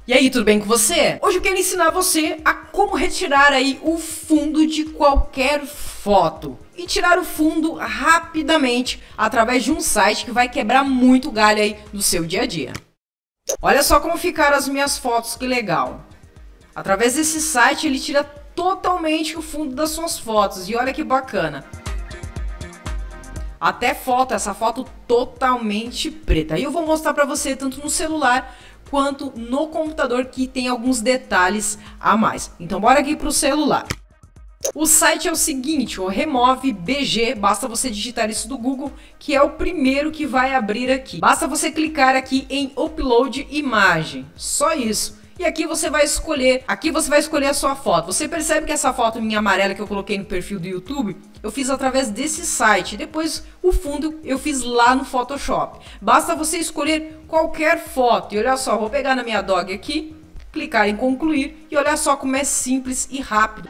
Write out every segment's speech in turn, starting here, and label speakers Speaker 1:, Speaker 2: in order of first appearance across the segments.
Speaker 1: E aí, tudo bem com você? Hoje eu quero ensinar você a como retirar aí o fundo de qualquer foto e tirar o fundo rapidamente através de um site que vai quebrar muito galho aí no seu dia a dia. Olha só como ficaram as minhas fotos, que legal. Através desse site ele tira totalmente o fundo das suas fotos e olha que bacana. Até foto, essa foto totalmente preta. E eu vou mostrar para você tanto no celular quanto no computador, que tem alguns detalhes a mais. Então bora aqui para o celular. O site é o seguinte, o Remove BG, basta você digitar isso do Google, que é o primeiro que vai abrir aqui. Basta você clicar aqui em Upload Imagem, só isso. E aqui você vai escolher, a sua foto. Você percebe que essa foto minha amarela que eu coloquei no perfil do YouTube, eu fiz através desse site. Depois o fundo eu fiz lá no Photoshop. Basta você escolher qualquer foto. E olha só, vou pegar na minha dog aqui, clicar em concluir e olha só como é simples e rápido.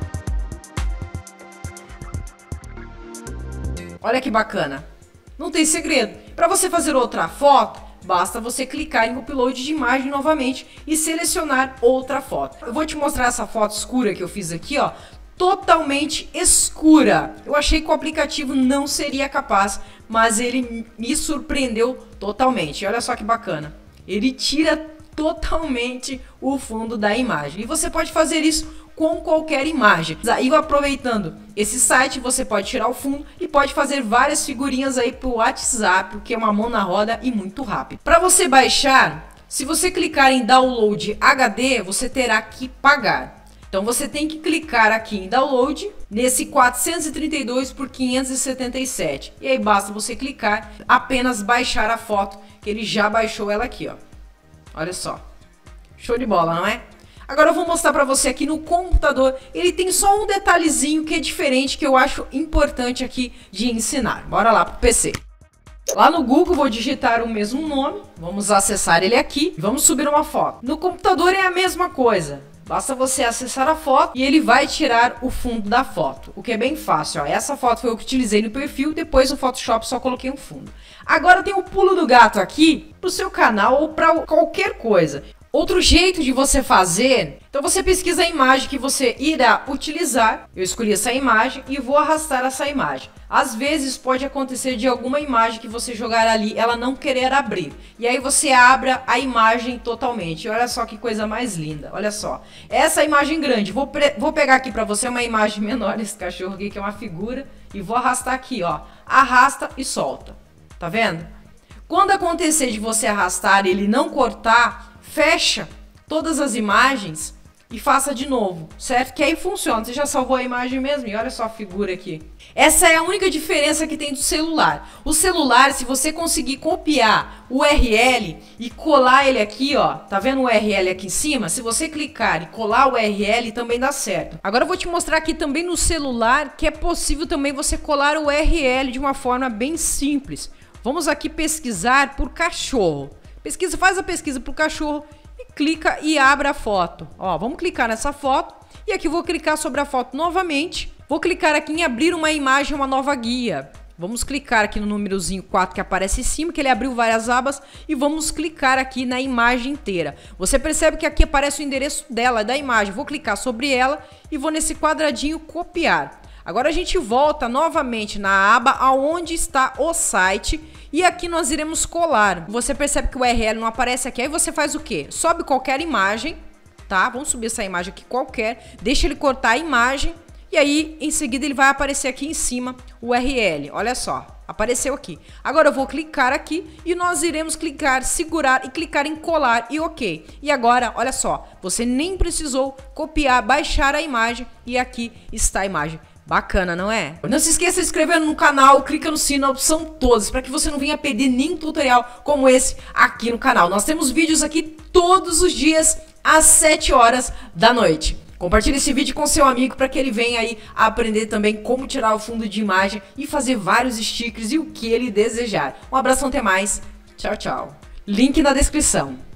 Speaker 1: Olha que bacana. Não tem segredo. Para você fazer outra foto, basta você clicar em upload de imagem novamente e selecionar outra foto. Eu vou te mostrar essa foto escura que eu fiz aqui, ó, totalmente escura. Eu achei que o aplicativo não seria capaz, mas ele me surpreendeu totalmente. Olha só que bacana. Ele tira totalmente o fundo da imagem. E você pode fazer isso com qualquer imagem. E aproveitando esse site, você pode tirar o fundo e pode fazer várias figurinhas aí pro WhatsApp, que é uma mão na roda e muito rápido. Para você baixar, se você clicar em Download HD, você terá que pagar. Então você tem que clicar aqui em Download, nesse 432 por 577. E aí basta você clicar, apenas baixar a foto, que ele já baixou ela aqui, ó. Olha só. Show de bola, não é? Agora eu vou mostrar para você aqui no computador. Ele tem só um detalhezinho que é diferente, que eu acho importante aqui de ensinar. Bora lá pro PC. Lá no Google vou digitar o mesmo nome. Vamos acessar ele aqui. Vamos subir uma foto. No computador é a mesma coisa. Basta você acessar a foto e ele vai tirar o fundo da foto. O que é bem fácil, ó. Essa foto foi eu que utilizei no perfil. Depois no Photoshop só coloquei um fundo. Agora tem o pulo do gato aqui pro seu canal ou para qualquer coisa. Outro jeito de você fazer, então você pesquisa a imagem que você irá utilizar. Eu escolhi essa imagem e vou arrastar essa imagem. Às vezes pode acontecer de alguma imagem que você jogar ali, ela não querer abrir. E aí você abre a imagem totalmente. E olha só que coisa mais linda, olha só. Essa imagem grande, vou pegar aqui para você uma imagem menor, esse cachorro aqui que é uma figura. E vou arrastar aqui, ó. Arrasta e solta, tá vendo? Quando acontecer de você arrastar e ele não cortar, fecha todas as imagens e faça de novo, certo? Que aí funciona, você já salvou a imagem mesmo e olha só a figura aqui. Essa é a única diferença que tem do celular. O celular, se você conseguir copiar o URL e colar ele aqui, ó, tá vendo o URL aqui em cima? Se você clicar e colar o URL também dá certo. Agora eu vou te mostrar aqui também no celular que é possível também você colar o URL de uma forma bem simples. Vamos aqui pesquisar por cachorro. Faz a pesquisa para o cachorro e clica e abre a foto. Ó, vamos clicar nessa foto e aqui eu vou clicar sobre a foto novamente. Vou clicar aqui em abrir uma imagem, uma nova guia. Vamos clicar aqui no númerozinho 4 que aparece em cima, que ele abriu várias abas, e vamos clicar aqui na imagem inteira. Você percebe que aqui aparece o endereço dela, da imagem. Vou clicar sobre ela e vou nesse quadradinho copiar. Agora a gente volta novamente na aba aonde está o site e aqui nós iremos colar. Você percebe que o URL não aparece aqui, aí você faz o quê? Sobe qualquer imagem, tá? Vamos subir essa imagem aqui qualquer, deixa ele cortar a imagem e aí em seguida ele vai aparecer aqui em cima o URL. Olha só, apareceu aqui. Agora eu vou clicar aqui e nós iremos clicar, segurar e clicar em colar e ok. E agora, olha só, você nem precisou copiar, baixar a imagem e aqui está a imagem. Bacana, não é? Não se esqueça de se inscrever no canal, clica no sino, a opção todas, para que você não venha perder nenhum tutorial como esse aqui no canal. Nós temos vídeos aqui todos os dias às 7 horas da noite. Compartilhe esse vídeo com seu amigo para que ele venha aí aprender também como tirar o fundo de imagem e fazer vários stickers e o que ele desejar. Um abração, até mais. Tchau, tchau. Link na descrição.